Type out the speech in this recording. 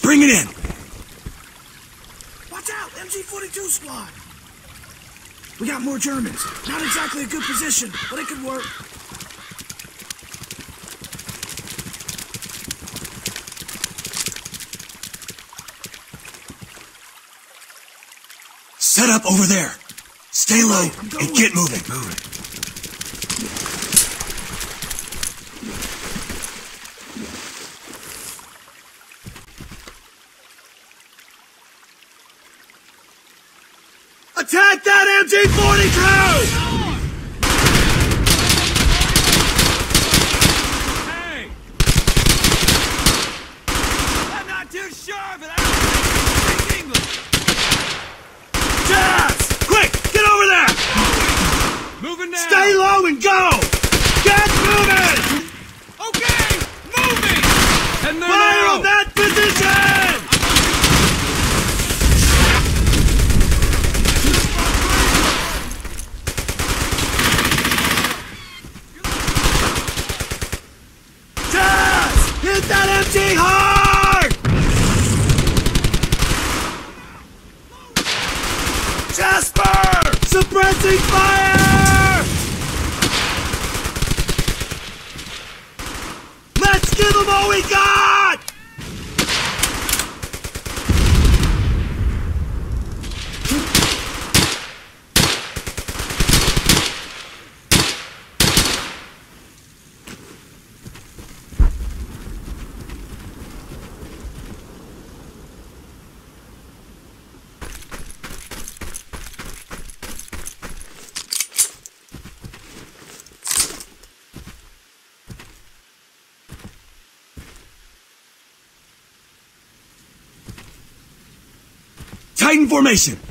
Bring it in! Watch out! MG-42 squad! We got more Germans. Not exactly a good position, but it could work. Set up over there. Stay low and get moving. Attack that MG-42! Hey! I'm not too sure, but I don't speak English. Jazz! Quick! Get over there! Moving now! Stay low and go! Get moving! Okay! Moving! And then Fire on that position! Jazz! Hit that MG hard! Jasper! Suppressing fire! Let's give them all we got! Tighten formation.